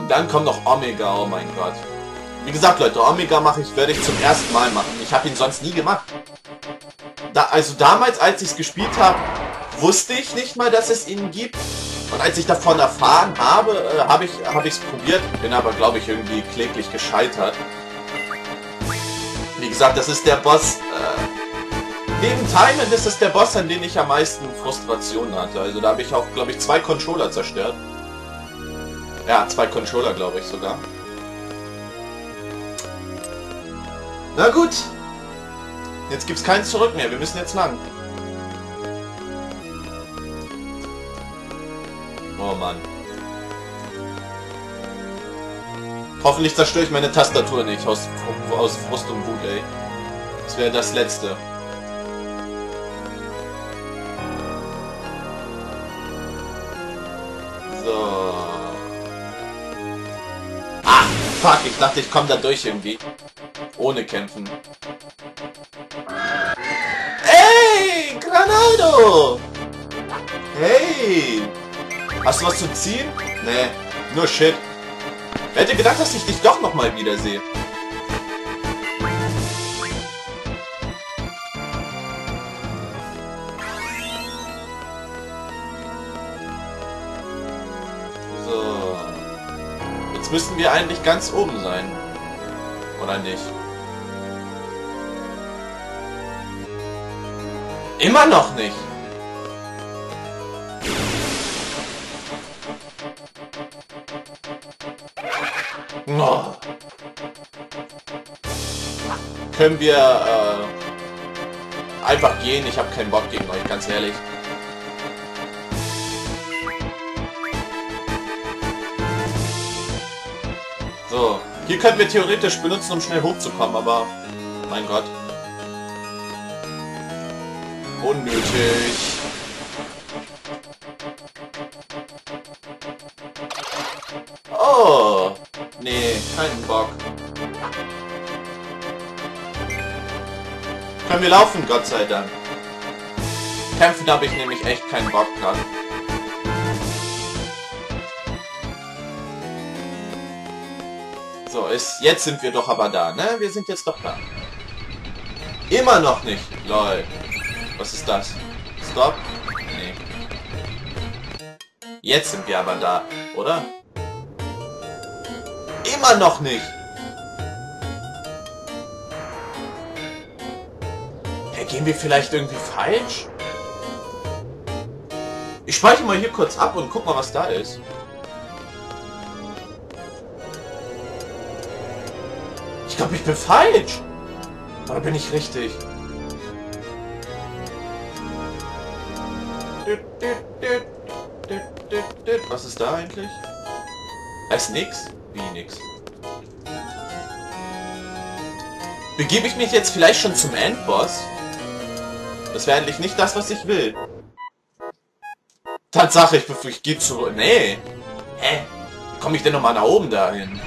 Dann kommt noch Omega, oh mein Gott. Wie gesagt, Leute, Omega werde ich zum ersten Mal machen. Ich habe ihn sonst nie gemacht. Also damals, als ich es gespielt habe, wusste ich nicht mal, dass es ihn gibt. Und als ich davon erfahren habe, habe ich es probiert. Bin aber, glaube ich, irgendwie kläglich gescheitert. Wie gesagt, das ist der Boss. Neben Timon ist es der Boss, an den ich am meisten Frustration hatte. Also da habe ich auch, glaube ich, 2 Controller zerstört. Ja, 2 Controller, glaube ich sogar. Na gut. Jetzt gibt's kein Zurück mehr. Wir müssen jetzt lang. Oh Mann. Hoffentlich zerstöre ich meine Tastatur nicht aus Frust und Wut, ey. Das wäre das Letzte. So. Ah, fuck, ich dachte, ich komme da durch irgendwie. Ohne kämpfen. Ey, Granado! Hey! Hast du was zu ziehen? Nee, nur Shit. Wer hätte gedacht, dass ich dich doch nochmal wiedersehe? So. Jetzt müssten wir eigentlich ganz oben sein. Oder nicht? Immer noch nicht! Oh. Können wir einfach gehen? Ich habe keinen Bock gegen euch, ganz ehrlich. So, hier könnten wir theoretisch benutzen, um schnell hochzukommen, aber mein Gott. Unnötig. Oh, nee, keinen Bock. Können wir laufen, Gott sei Dank. Kämpfen habe ich nämlich echt keinen Bock dran. So, jetzt sind wir doch aber da, ne? Wir sind jetzt doch da. Immer noch nicht. Lol. Was ist das? Stop? Nee. Jetzt sind wir aber da, oder? Immer noch nicht. Hey, gehen wir vielleicht irgendwie falsch? Ich speichere mal hier kurz ab und guck mal, was da ist. Ich glaube, ich bin falsch. Oder bin ich richtig? Was ist da eigentlich? Da ist nix? Wie nix? Begebe ich mich jetzt vielleicht schon zum Endboss? Das wäre eigentlich nicht das, was ich will. Tatsache, ich gehe zurück. Nee. Hä? Wie komme ich denn nochmal nach oben dahin?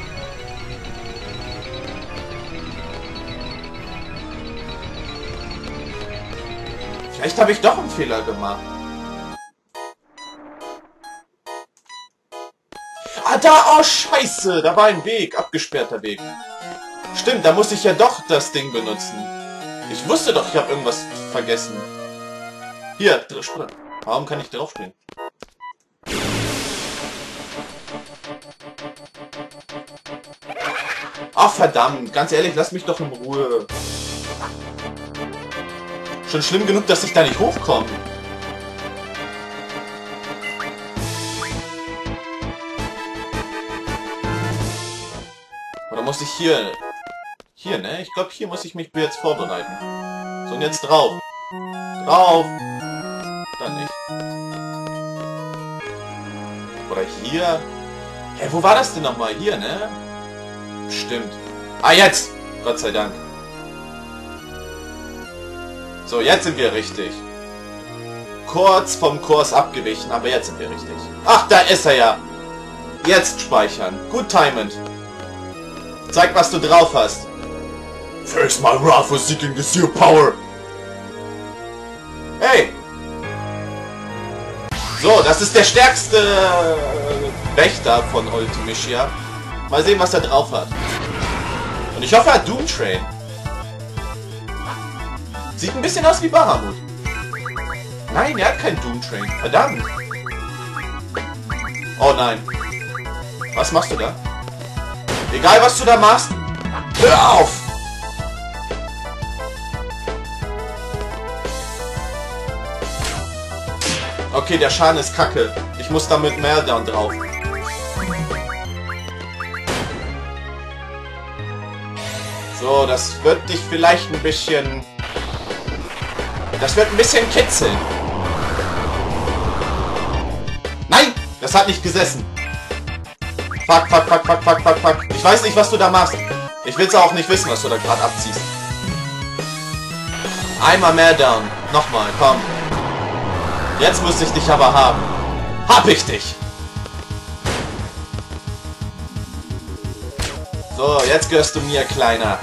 Vielleicht habe ich doch einen Fehler gemacht. Ah, da! Oh, scheiße! Da war ein Weg. Abgesperrter Weg. Stimmt, da muss ich ja doch das Ding benutzen. Ich wusste doch, ich habe irgendwas vergessen. Hier, warum kann ich draufspringen? Ach, verdammt. Ganz ehrlich, lass mich doch in Ruhe. Schon schlimm genug, dass ich da nicht hochkomme. Oder muss ich hier... Hier, ne? Ich glaube, hier muss ich mich jetzt vorbereiten. So, und jetzt drauf. Drauf! Dann nicht. Oder hier. Hä, wo war das denn nochmal? Hier, ne? Stimmt. Ah, jetzt! Gott sei Dank. So, jetzt sind wir richtig. Kurz vom Kurs abgewichen, aber jetzt sind wir richtig. Ach, da ist er ja. Jetzt speichern. Gut timend. Zeig, was du drauf hast. Face my wrath for seeking the zero power. Hey! So, das ist der stärkste Wächter von Ultimisia. Mal sehen, was er drauf hat. Und ich hoffe, er hat Doom Train. Sieht ein bisschen aus wie Bahamut. Nein, er hat keinen Doom Train. Verdammt. Oh nein. Was machst du da? Egal, was du da machst. Hör auf! Okay, der Schaden ist kacke. Ich muss damit Meltdown drauf. So, das wird dich vielleicht ein bisschen... Das wird ein bisschen kitzeln. Nein! Das hat nicht gesessen. Fuck, fuck, fuck, fuck, fuck, fuck, fuck. Ich weiß nicht, was du da machst. Ich will's auch nicht wissen, was du da gerade abziehst. Einmal mehr down. Nochmal, komm. Jetzt muss ich dich aber haben. Hab ich dich! So, jetzt gehörst du mir, Kleiner.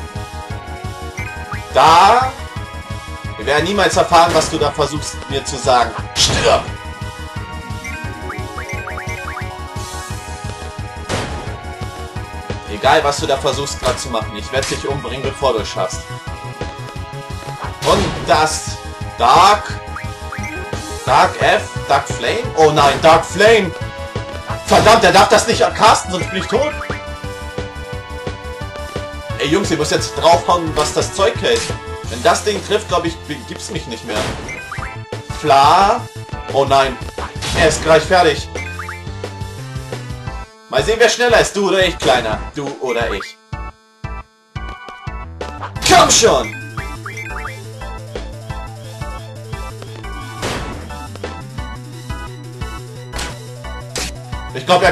Da... Wir werden niemals erfahren, was du da versuchst, mir zu sagen. Stirb! Egal, was du da versuchst gerade zu machen. Ich werde dich umbringen, bevor du es schaffst. Und das... Dark F? Dark Flame? Oh nein, Dark Flame! Verdammt, der darf das nicht casten, sonst bin ich tot. Ey Jungs, ihr müsst jetzt draufhauen, was das Zeug hält. Wenn das Ding trifft, glaube ich, gibt's mich nicht mehr. Fla. Oh nein. Er ist gleich fertig. Mal sehen, wer schneller ist. Du oder ich, Kleiner. Du oder ich. Komm schon! Ich glaube, er...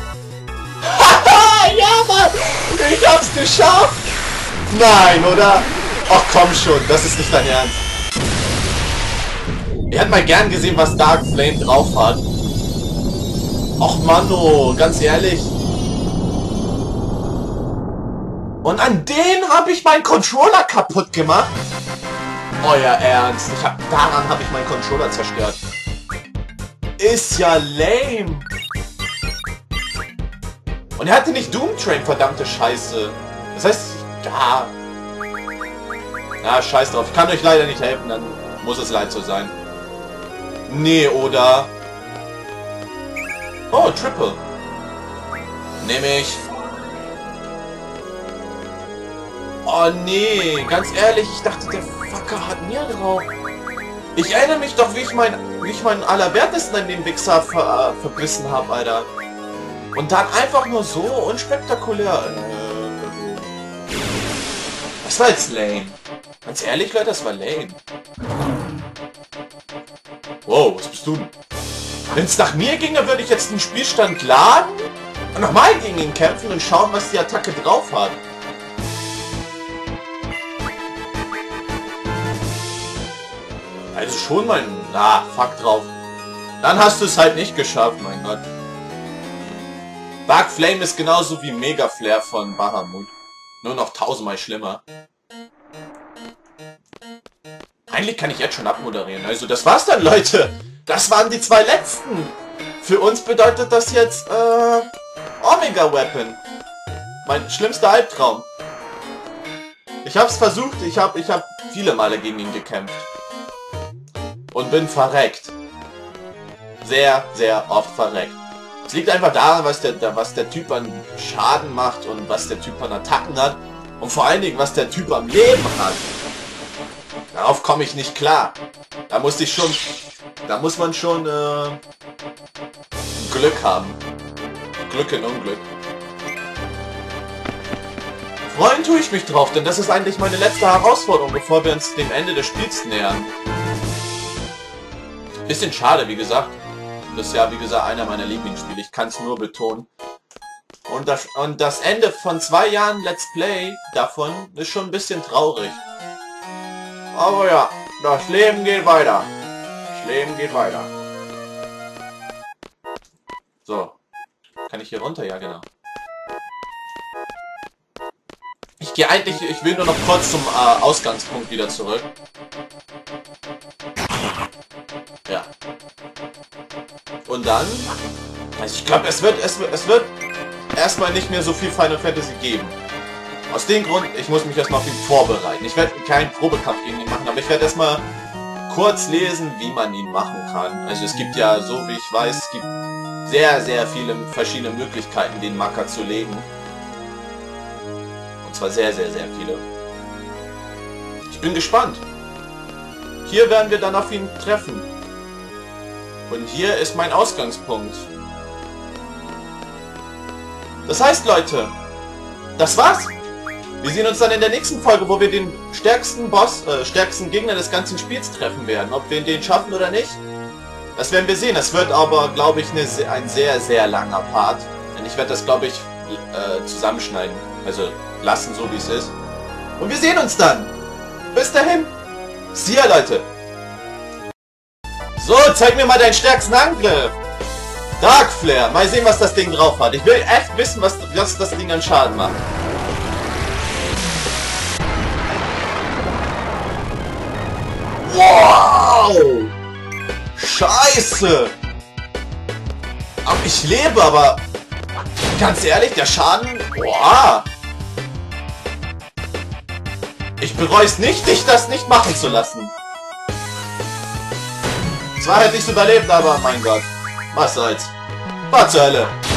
Ja, Mann! Ich hab's geschafft! Nein, oder? Ach komm schon, das ist nicht dein Ernst. Ihr hättet mal gern gesehen, was Dark Flame drauf hat. Och Manno, ganz ehrlich. Und an den habe ich meinen Controller kaputt gemacht. Euer Ernst. Daran habe ich meinen Controller zerstört. Ist ja lame. Und er hatte nicht Doom Train, verdammte Scheiße. Das heißt, ja... Na, scheiß drauf. Ich kann euch leider nicht helfen, dann muss es leid so sein. Nee, oder... Oh, Triple. Nehme ich. Oh nee, ganz ehrlich, ich dachte, der Fucker hat mir drauf. Ich erinnere mich doch, wie ich meinen Allerwertesten an den Wichser verbissen habe, Alter. Und dann einfach nur so unspektakulär. Das war jetzt lame. Ganz ehrlich, Leute, das war lame. Wow, was bist du denn? Wenn es nach mir ginge, würde ich jetzt den Spielstand laden und nochmal gegen ihn kämpfen und schauen, was die Attacke drauf hat. Also schon mal... Na, fuck drauf. Dann hast du es halt nicht geschafft, mein Gott. Dark Flame ist genauso wie Mega Flare von Bahamut. Nur noch 1000-mal schlimmer. Eigentlich kann ich jetzt schon abmoderieren. Also das war's dann, Leute. Das waren die 2 letzten. Für uns bedeutet das jetzt, Omega Weapon. Mein schlimmster Albtraum. Ich hab's versucht. Ich hab viele Male gegen ihn gekämpft. Und bin verreckt. Sehr, sehr oft verreckt. Es liegt einfach daran, was der Typ an Schaden macht und was der Typ an Attacken hat. Und vor allen Dingen, was der Typ am Leben hat. Darauf komme ich nicht klar. Da muss man schon Glück haben. Glück in Unglück. Freuen tue ich mich drauf, denn das ist eigentlich meine letzte Herausforderung, bevor wir uns dem Ende des Spiels nähern. Bisschen schade, wie gesagt. Das ist ja, wie gesagt, einer meiner Lieblingsspiele. Ich kann es nur betonen. Und das Ende von 2 Jahren Let's Play davon ist schon ein bisschen traurig. Aber ja, das Leben geht weiter. Das Leben geht weiter. So. Kann ich hier runter? Ja, genau. Ich will nur noch kurz zum Ausgangspunkt wieder zurück. Ja. Und dann... Also ich glaube, es wird erstmal nicht mehr so viel Final Fantasy geben. Aus dem Grund, ich muss mich erstmal auf ihn vorbereiten. Ich werde keinen Probekampf gegen ihn machen, aber ich werde erstmal kurz lesen, wie man ihn machen kann. Also es gibt ja, so wie ich weiß, es gibt sehr, sehr viele verschiedene Möglichkeiten, den Marker zu legen. Und zwar sehr, sehr, sehr viele. Ich bin gespannt. Hier werden wir dann auf ihn treffen. Und hier ist mein Ausgangspunkt. Das heißt, Leute, das war's. Wir sehen uns dann in der nächsten Folge, wo wir den stärksten Boss, stärksten Gegner des ganzen Spiels treffen werden. Ob wir den schaffen oder nicht, das werden wir sehen. Das wird aber, glaube ich, ein sehr, sehr langer Part. Denn ich werde das, glaube ich, zusammenschneiden. Also lassen, so wie es ist. Und wir sehen uns dann. Bis dahin. See ya, Leute. So, zeig mir mal deinen stärksten Angriff. Dark Flare. Mal sehen, was das Ding drauf hat. Ich will echt wissen, was das Ding an Schaden macht. Wow! Scheiße! Aber ich lebe, aber ganz ehrlich, der Schaden... Boah! Ich bereue es nicht, dich das nicht machen zu lassen. Zwar hätte ich es überlebt, aber mein Gott. Was soll's. Was zur Hölle.